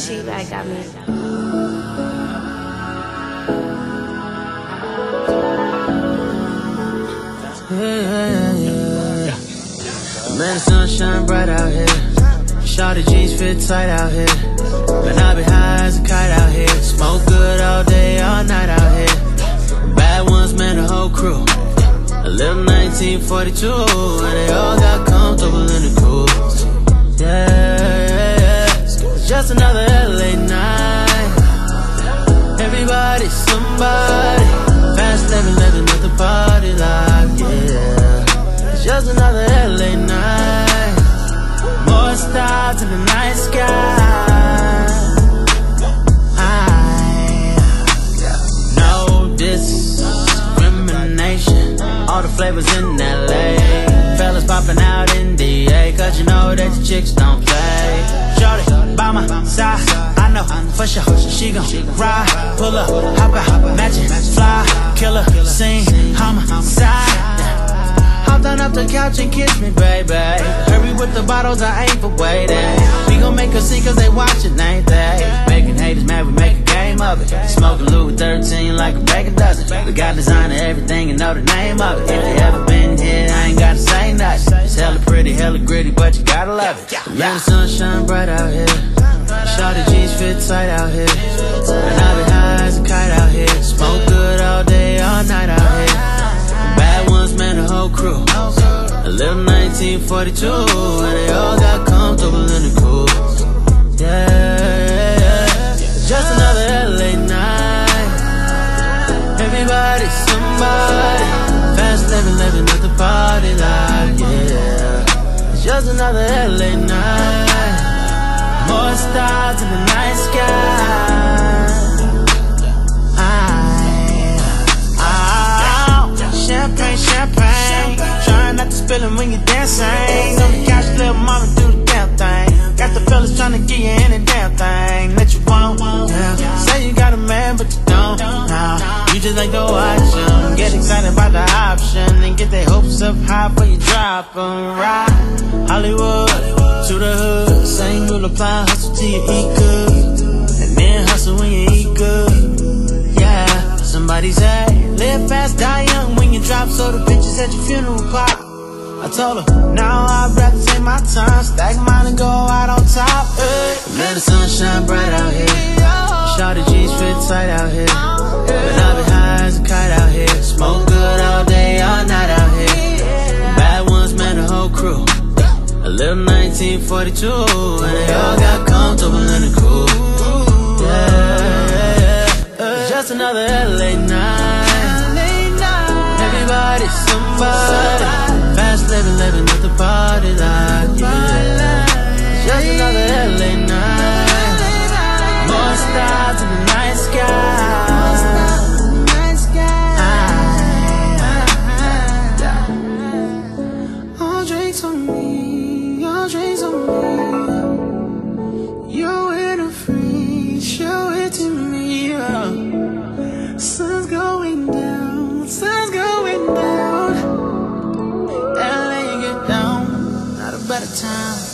cheap like got me. Man, the sun shine bright out here. Shawty jeans fit tight out here. Man, I be high as a kite out here. Smoke good all day, all night out here. Bad ones, man, the whole crew. A little 1942, and they all got comfortable in the cool. Yeah, it's just another LA night. Everybody, somebody. Fast living, living at the party life, yeah. It's just another LA night. More stars in the night sky. No discrimination. All the flavors in LA. Fellas popping out in DA, cause you know that the chicks don't play. Shorty, by my side, I know for sure she gon' ride. Pull up, hop out, matching, fly, killer, sing, homicide. Hopped on up the couch and kiss me, baby. Hurry with the bottles, I ain't for waiting. We gon' make her see cause they watchin', ain't they? Making haters mad, we make a game of it. Smoking Louis 13 like a bag of dozen. We got designer everything and know the name of it. If you ever been here, I ain't gotta say nothing. It's hella pretty, hella gritty, but you gotta love it. Man, the sun shine bright out here. Shawty jeans fit tight out here. And I be high as a kite out here. Smoke good all day, all night out here. Bad ones, man, the whole crew. A little 1942, and they all got comfortable in the cool. Yeah, just another LA night. Everybody, somebody. Fast living, living at the party life, yeah. It's just another LA night. More stars in the night sky. Champagne, champagne. Trying not to spill it when you're dancing. On the couch, little mama do the damn thing. Got the fellas trying to get you any damn thing that you want. Yeah. Say you got a man, but you don't. Nah, you just like to watch them. Get excited about the option and get their hopes up high before you drop them. Right, Hollywood to the hood. Same rule apply, hustle till you eat good, and then hustle when you eat good. Yeah, somebody say live fast, die young when you drop, so the pictures at your funeral pop. I told her, now I'd rather take my time, stack mine and go out on top. Man, the sun shine bright out here. Shawty jeans fit tight out here. But I be high as a kite out here. Smoke good all day, all night out here. Bad ones, man, the whole crew. A little 1942, and they all got comfortable in the cool. Yeah, it's just another LA night. Everybody, somebody. Fast living, living at the party life, yeah. Just another LA night. More stars in the night sky. All drinks on me, all drinks on me. You're in a free, show it to me. Sun's going down, sun's going down. LA, get down, not a better time.